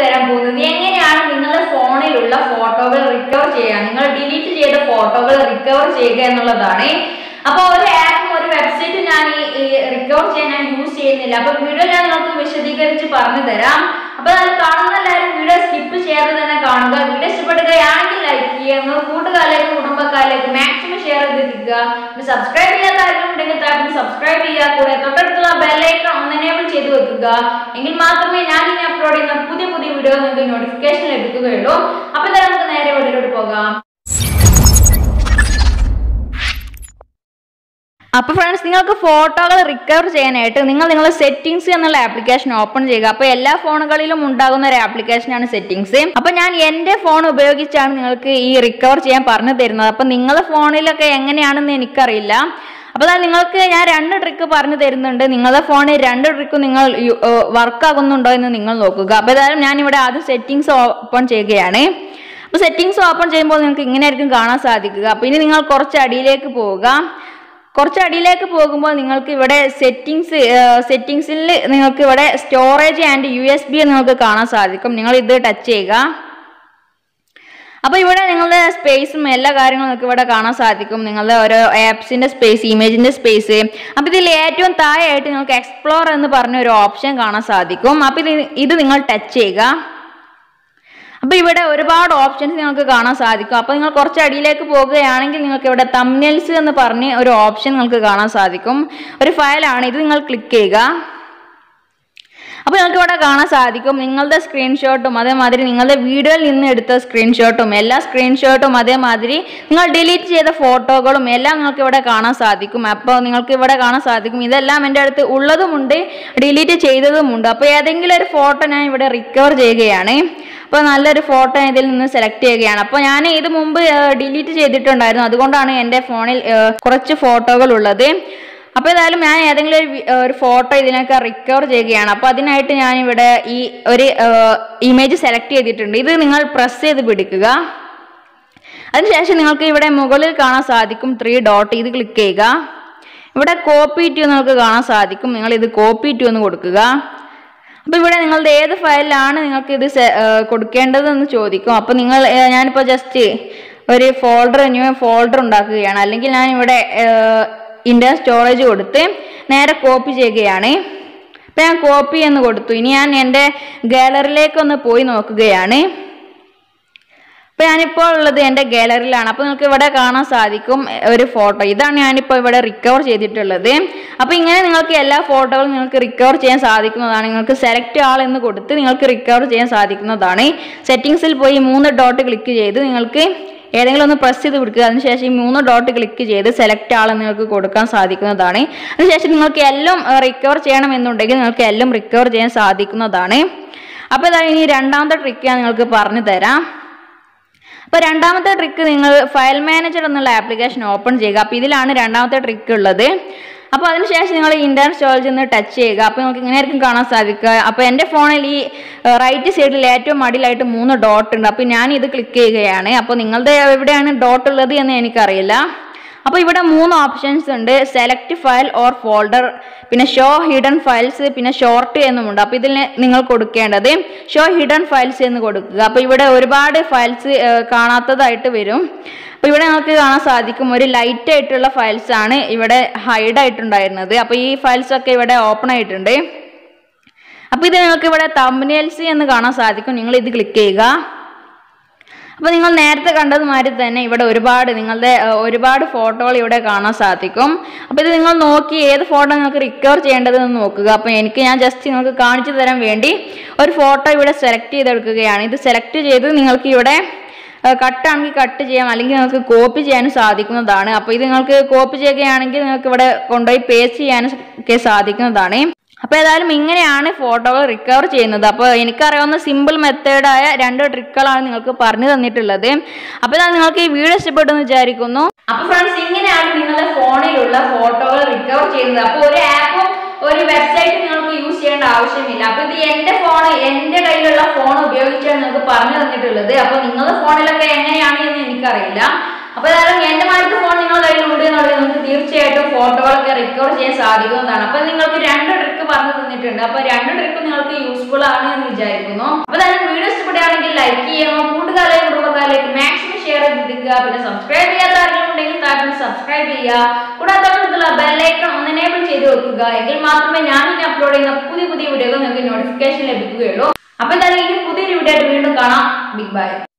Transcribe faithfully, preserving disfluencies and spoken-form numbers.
തരാൻ പോകുന്നത് എങ്ങനെയാണ് നിങ്ങളുടെ ഫോണിലുള്ള ഫോട്ടോകൾ റിക്കവർ ചെയ്യുക, നിങ്ങൾ ഡിലീറ്റ് ചെയ്ത ഫോട്ടോകൾ റിക്കവർ ചെയ്യുക എന്നുള്ളതാണ്. അപ്പോൾ ഒരു ആപ്പും ഒരു വെബ്സൈറ്റും ഞാൻ ഈ റിക്കവർ ചെയ്യാൻ ഞാൻ യൂസ് ചെയ്യുന്നില്ല. അപ്പൊ വീഡിയോ ഞാൻ നിങ്ങൾക്ക് വിശദീകരിച്ച് പറഞ്ഞു തരാം. അപ്പൊ അത് കാണുന്ന എല്ലാവരും വീഡിയോ സ്കിപ്പ് ചെയ്യാതെ തന്നെ കാണുക. വീഡിയോ ഇഷ്ടപ്പെടുകയാണെങ്കിൽ ലൈക്ക് ചെയ്യുക, കൂട്ടുകാരിലേക്ക് കുടുംബക്കാരിലേക്ക് മാക്സിമം ഷെയർ ചെയ്തിരിക്കുക. സബ്സ്ക്രൈബ് ചെയ്യാത്ത ആരെങ്കിലും ഉണ്ടെങ്കിൽ താഴെ സബ്സ്ക്രൈബ് ചെയ്യുക, കൂടെ തൊട്ടടുത്തുള്ള ബെല്ലൈക്കൺ ഒന്ന് എനേബിൾ ചെയ്ത് വെക്കുക. എങ്കിൽ മാത്രമേ ഞാൻ ഇനി അപ്ലോഡ് ചെയ്യുന്ന പുതിയ പുതിയ വീഡിയോ നിങ്ങൾക്ക് നോട്ടിഫിക്കേഷൻ ലഭിക്കുകയുള്ളൂ. അപ്പൊ എന്തായാലും നമുക്ക് നേരെ വീഡിയോയിലോട്ട് പോകാം. അപ്പോൾ ഫ്രണ്ട്സ്, നിങ്ങൾക്ക് ഫോട്ടോകൾ റിക്കവർ ചെയ്യാനായിട്ട് നിങ്ങൾ നിങ്ങളുടെ സെറ്റിംഗ്സ് എന്നുള്ള ആപ്ലിക്കേഷൻ ഓപ്പൺ ചെയ്യുക. അപ്പോൾ എല്ലാ ഫോണുകളിലും ഉണ്ടാകുന്ന ഒരു ആപ്ലിക്കേഷനാണ് സെറ്റിംഗ്സ്. അപ്പോൾ ഞാൻ എൻ്റെ ഫോൺ ഉപയോഗിച്ചാണ് നിങ്ങൾക്ക് ഈ റിക്കവർ ചെയ്യാൻ പറഞ്ഞു തരുന്നത്. അപ്പോൾ നിങ്ങളുടെ ഫോണിലൊക്കെ എങ്ങനെയാണെന്ന് എനിക്കറിയില്ല. അപ്പോൾ നിങ്ങൾക്ക് ഞാൻ രണ്ട് ട്രിക്ക് പറഞ്ഞു തരുന്നുണ്ട്. നിങ്ങളുടെ ഫോണിൽ രണ്ട് ട്രിക്കും നിങ്ങൾ വർക്ക് ആകുന്നുണ്ടോ എന്ന് നിങ്ങൾ നോക്കുക. അപ്പോൾ ഏതായാലും ഞാനിവിടെ ആദ്യം സെറ്റിംഗ്സ് ഓപ്പൺ ചെയ്യുകയാണ്. അപ്പോൾ സെറ്റിംഗ്സ് ഓപ്പൺ ചെയ്യുമ്പോൾ നിങ്ങൾക്ക് ഇങ്ങനെയായിരിക്കും കാണാൻ സാധിക്കുക. അപ്പോൾ ഇനി നിങ്ങൾ കുറച്ച് അടിയിലേക്ക് പോവുക. കുറച്ച് അടിയിലേക്ക് പോകുമ്പോൾ നിങ്ങൾക്ക് ഇവിടെ സെറ്റിംഗ്സ് സെറ്റിംഗ്സിൽ നിങ്ങൾക്ക് ഇവിടെ storage and U S B നിങ്ങൾക്ക് കാണാൻ സാധിക്കും. നിങ്ങൾ ഇത് ടച്ച് ചെയ്യുക. അപ്പോൾ ഇവിടെ നിങ്ങളുടെ സ്പേസും എല്ലാ കാര്യങ്ങളും നിങ്ങൾക്ക് ഇവിടെ കാണാൻ സാധിക്കും. നിങ്ങളുടെ ഓരോ ആപ്സിൻ്റെ സ്പേസ്, ഇമേജിൻ്റെ സ്പേസ്. അപ്പോൾ ഇതിൽ ഏറ്റവും താഴെയായിട്ട് നിങ്ങൾക്ക് എക്സ്പ്ലോർ എന്ന് പറഞ്ഞ ഒരു ഓപ്ഷൻ കാണാൻ സാധിക്കും. അപ്പോൾ ഇത് ഇത് നിങ്ങൾ ടച്ച് ചെയ്യുക. അപ്പോൾ ഇവിടെ ഒരുപാട് ഓപ്ഷൻസ് നിങ്ങൾക്ക് കാണാൻ സാധിക്കും. അപ്പോൾ നിങ്ങൾ കുറച്ച് അടിയിലേക്ക് പോകുകയാണെങ്കിൽ നിങ്ങൾക്ക് ഇവിടെ തംബ്നെയിൽസ് എന്ന് പറഞ്ഞ് ഒരു ഓപ്ഷൻ നിങ്ങൾക്ക് കാണാൻ സാധിക്കും. ഒരു ഫയലാണ് ഇത്, നിങ്ങൾ ക്ലിക്ക് ചെയ്യുക. അപ്പോൾ നിങ്ങൾക്ക് ഇവിടെ കാണാൻ സാധിക്കും നിങ്ങളുടെ സ്ക്രീൻഷോട്ടും അതേമാതിരി നിങ്ങളുടെ വീഡിയോയിൽ നിന്ന് എടുത്ത സ്ക്രീൻഷോട്ടും എല്ലാ സ്ക്രീൻഷോട്ടും അതേമാതിരി നിങ്ങൾ ഡിലീറ്റ് ചെയ്ത ഫോട്ടോകളും എല്ലാം നിങ്ങൾക്ക് ഇവിടെ കാണാൻ സാധിക്കും. അപ്പോൾ നിങ്ങൾക്ക് ഇവിടെ കാണാൻ സാധിക്കും ഇതെല്ലാം എൻ്റെ അടുത്ത് ഉള്ളതുമുണ്ട്, ഡിലീറ്റ് ചെയ്തതുമുണ്ട്. അപ്പോൾ ഏതെങ്കിലും ഒരു ഫോട്ടോ ഞാൻ ഇവിടെ റിക്കവർ ചെയ്യുകയാണ്. അപ്പോൾ നല്ലൊരു ഫോട്ടോ ഇതിൽ നിന്ന് സെലക്ട് ചെയ്യുകയാണ്. അപ്പോൾ ഞാൻ ഇത് മുമ്പ് ഡിലീറ്റ് ചെയ്തിട്ടുണ്ടായിരുന്നു, അതുകൊണ്ടാണ് എൻ്റെ ഫോണിൽ കുറച്ച് ഫോട്ടോകൾ ഉള്ളത്. അപ്പോൾ ഏതായാലും ഞാൻ ഏതെങ്കിലും ഒരു ഒരു ഫോട്ടോ ഇതിനൊക്കെ റിക്കവർ ചെയ്യുകയാണ്. അപ്പോൾ അതിനായിട്ട് ഞാനിവിടെ ഈ ഒരു ഇമേജ് സെലക്ട് ചെയ്തിട്ടുണ്ട്. ഇത് നിങ്ങൾ പ്രസ് ചെയ്ത് പിടിക്കുക. അതിനുശേഷം നിങ്ങൾക്ക് ഇവിടെ മുകളിൽ കാണാൻ സാധിക്കും ത്രീ ഡോട്ട്, ഇത് ക്ലിക്ക് ചെയ്യുക. ഇവിടെ കോപ്പി ടു നിങ്ങൾക്ക് കാണാൻ സാധിക്കും. നിങ്ങൾ ഇത് കോപ്പി ടു എന്ന് കൊടുക്കുക. അപ്പോൾ ഇവിടെ നിങ്ങളുടെ ഏത് ഫയലിലാണ് നിങ്ങൾക്ക് ഇത് കൊടുക്കേണ്ടതെന്ന് ചോദിക്കും. അപ്പോൾ നിങ്ങൾ ഞാനിപ്പോൾ ജസ്റ്റ് ഒരു ഫോൾഡർ ന്യൂ ഫോൾഡർ ഉണ്ടാക്കുകയാണ്. അല്ലെങ്കിൽ ഞാൻ ഇവിടെ ഇൻ്റർ സ്റ്റോറേജ് കൊടുത്ത് നേരെ കോപ്പി ചെയ്യുകയാണ്. അപ്പോൾ ഞാൻ കോപ്പി എന്ന് കൊടുത്തു. ഇനി ഞാൻ എൻ്റെ ഗാലറിയിലേക്കൊന്ന് പോയി നോക്കുകയാണ്. അപ്പോൾ ഞാനിപ്പോൾ ഉള്ളത് എൻ്റെ ഗാലറിയിലാണ്. അപ്പോൾ നിങ്ങൾക്ക് ഇവിടെ കാണാൻ സാധിക്കും ഒരു ഫോട്ടോ. ഇതാണ് ഞാനിപ്പോൾ ഇവിടെ റിക്കവർ ചെയ്തിട്ടുള്ളത്. അപ്പോൾ ഇങ്ങനെ നിങ്ങൾക്ക് എല്ലാ ഫോട്ടോകളും നിങ്ങൾക്ക് റിക്കവർ ചെയ്യാൻ സാധിക്കുന്നതാണ്. നിങ്ങൾക്ക് സെലക്ട് ആൾ എന്ന് കൊടുത്ത് നിങ്ങൾക്ക് റിക്കവർ ചെയ്യാൻ സാധിക്കുന്നതാണ്. സെറ്റിംഗ്സിൽ പോയി മൂന്ന് ഡോട്ട് ക്ലിക്ക് ചെയ്ത് നിങ്ങൾക്ക് ഏതെങ്കിലും ഒന്ന് പ്രസ് ചെയ്ത് കൊടുക്കുക. അതിനുശേഷം ഈ മൂന്ന് ഡോട്ട് ക്ലിക്ക് ചെയ്ത് സെലക്ട് ആൾ നിങ്ങൾക്ക് കൊടുക്കാൻ സാധിക്കുന്നതാണ്. അതിനുശേഷം നിങ്ങൾക്ക് എല്ലാം റിക്കവർ ചെയ്യണമെന്നുണ്ടെങ്കിൽ നിങ്ങൾക്ക് എല്ലാം റിക്കവർ ചെയ്യാൻ സാധിക്കുന്നതാണ്. അപ്പോൾ ഇതാ ഇനി രണ്ടാമത്തെ ട്രിക്ക് ഞാൻ നിങ്ങൾക്ക് പറഞ്ഞു തരാം. അപ്പോൾ രണ്ടാമത്തെ ട്രിക്ക്, നിങ്ങൾ ഫയൽ മാനേജർ എന്നുള്ള ആപ്ലിക്കേഷൻ ഓപ്പൺ ചെയ്യുക. അപ്പോൾ ഇതിലാണ് രണ്ടാമത്തെ ട്രിക്ക് ഉള്ളത്. അപ്പോൾ അതിനുശേഷം നിങ്ങൾ ഇൻ്റർനെറ്റ് സ്റ്റോറേജ് ഒന്ന് ടച്ച് ചെയ്യുക. അപ്പോൾ നിങ്ങൾക്ക് ഇങ്ങനെയായിരിക്കും കാണാൻ സാധിക്കുക. അപ്പോൾ എൻ്റെ ഫോണിൽ ഈ റൈറ്റ് സൈഡിൽ ഏറ്റവും അടിയിലായിട്ട് മൂന്ന് ഡോട്ട് ഉണ്ട്. അപ്പോൾ ഞാൻ ഇത് ക്ലിക്ക് ചെയ്യുകയാണ്. അപ്പോൾ നിങ്ങളുടെ എവിടെയാണ് ഡോട്ട് ഉള്ളത് എന്ന് എനിക്കറിയില്ല. അപ്പോൾ ഇവിടെ മൂന്ന് ഓപ്ഷൻസ് ഉണ്ട്: സെലക്ട് ഫയൽ ഓർ ഫോൾഡർ, പിന്നെ ഷോ ഹിഡൻ ഫയൽസ്, പിന്നെ ഷോർട്ട് എന്നുമുണ്ട്. അപ്പോൾ ഇതിൽ നിങ്ങൾ കൊടുക്കേണ്ടത് ഷോ ഹിഡൻ ഫയൽസ് എന്ന് കൊടുക്കുക. അപ്പോൾ ഇവിടെ ഒരുപാട് ഫയൽസ് കാണാത്തതായിട്ട് വരും. അപ്പോൾ ഇവിടെ നിങ്ങൾക്ക് കാണാൻ സാധിക്കും ഒരു ലൈറ്റ് ആയിട്ടുള്ള ഫയൽസ് ആണ് ഇവിടെ ഹൈഡ് ആയിട്ടുണ്ടായിരുന്നത്. അപ്പോൾ ഈ ഫയൽസ് ഒക്കെ ഇവിടെ ഓപ്പൺ ആയിട്ടുണ്ട്. അപ്പോൾ ഇത് നിങ്ങൾക്ക് ഇവിടെ തംബ്നെയിൽസ് എന്ന് കാണാൻ സാധിക്കും. നിങ്ങൾ ഇത് ക്ലിക്ക് ചെയ്യുക. അപ്പോൾ നിങ്ങൾ നേരത്തെ കണ്ടതുമാതിരി തന്നെ ഇവിടെ ഒരുപാട് നിങ്ങളുടെ ഒരുപാട് ഫോട്ടോകൾ ഇവിടെ കാണാൻ സാധിക്കും. അപ്പോൾ ഇത് നിങ്ങൾ നോക്കി ഏത് ഫോട്ടോ നിങ്ങൾക്ക് റിക്കവർ ചെയ്യേണ്ടതെന്ന് നോക്കുക. അപ്പോൾ എനിക്ക് ഞാൻ ജസ്റ്റ് നിങ്ങൾക്ക് കാണിച്ചു തരാൻ വേണ്ടി ഒരു ഫോട്ടോ ഇവിടെ സെലക്ട് ചെയ്തെടുക്കുകയാണ്. ഇത് സെലക്ട് ചെയ്ത് നിങ്ങൾക്ക് ഇവിടെ കട്ടാണെങ്കിൽ കട്ട് ചെയ്യാം, അല്ലെങ്കിൽ നിങ്ങൾക്ക് കോപ്പി ചെയ്യാനും സാധിക്കുന്നതാണ്. അപ്പോൾ ഇത് നിങ്ങൾക്ക് കോപ്പി ചെയ്യുകയാണെങ്കിൽ നിങ്ങൾക്ക് ഇവിടെ കൊണ്ടുപോയി പേസ്റ്റ് ചെയ്യാനും ഒക്കെ സാധിക്കുന്നതാണ്. അപ്പോൾ ഏതായാലും ഇങ്ങനെയാണ് ഫോട്ടോകൾ റിക്കവർ ചെയ്യുന്നത്. അപ്പോൾ എനിക്കറിയാവുന്ന സിമ്പിൾ മെത്തേഡായ രണ്ട് ട്രിക്കുകളാണ് നിങ്ങൾക്ക് പറഞ്ഞു തന്നിട്ടുള്ളത്. അപ്പോൾ ഇതാ നിങ്ങൾക്ക് ഈ വീഡിയോ ഇഷ്ടപ്പെട്ടെന്ന് വിചാരിക്കുന്നു. അപ്പോൾ ഫ്രണ്ട്സ്, ഇങ്ങനെയാണ് നിങ്ങളുടെ ഫോണിലുള്ള ഫോട്ടോകൾ റിക്കവർ ചെയ്യുന്നത്. അപ്പോൾ ഒരു ആപ്പും ഒരു വെബ്സൈറ്റും നിങ്ങൾക്ക് യൂസ് ചെയ്യേണ്ട ആവശ്യമില്ല. അപ്പോൾ ഇത് എൻ്റെ ഫോൺ എൻ്റെ കയ്യിലുള്ള ഫോൺ ഉപയോഗിച്ചാണ് നിങ്ങൾക്ക് പറഞ്ഞു തന്നിട്ടുള്ളത്. അപ്പോൾ നിങ്ങളുടെ ഫോണിലൊക്കെ എങ്ങനെയാണ് എന്ന് എനിക്കറിയില്ല. അപ്പോൾ ഏതായാലും എൻ്റെ മാറ്റത്തെ ഫോൺ നിങ്ങളുടെ കയ്യിലുണ്ട് എന്നുള്ളത് നിങ്ങൾക്ക് തീർച്ചയായിട്ടും ഫോട്ടോകളൊക്കെ റിക്കവർ ചെയ്യാൻ സാധിക്കുന്നതാണ്. അപ്പോൾ നിങ്ങൾക്ക് രണ്ട് ട്രിക്ക് പറഞ്ഞു തന്നിട്ടുണ്ട്. അപ്പോൾ രണ്ട് ട്രിക്ക് നിങ്ങൾക്ക് യൂസ്ഫുൾ ആണ് എന്ന് വിചാരിക്കുന്നു. അപ്പോൾ ഏതായാലും ചെയ്യണം, കൂട്ടുകാരിലേക്ക് കുടുംബക്കാരിലേക്ക് മാക്സിമം ഷെയർ ചെയ്തിരിക്കുക. പിന്നെ സബ്സ്ക്രൈബ് ചെയ്യാത്ത ആരെങ്കിലും ഉണ്ടെങ്കിൽ താഴെ സബ്സ്ക്രൈബ് ചെയ്യുക. കൂടാതെ തൊട്ടടുത്തുള്ള ബെല്ലൈക്കൺ ഒന്ന് എനേബിൾ ചെയ്ത് വെക്കുക. എങ്കിൽ മാത്രമേ ഞാൻ ഇനി അപ്ലോഡ് ചെയ്യുന്ന പുതിയ പുതിയ വീഡിയോകൾ നിങ്ങൾക്ക് നോട്ടിഫിക്കേഷൻ ലഭിക്കുകയുള്ളൂ. അപ്പൊ എന്തായാലും ഇനി പുതിയൊരു വീഡിയോ ആയിട്ട് വീണ്ടും കാണാം. Big by.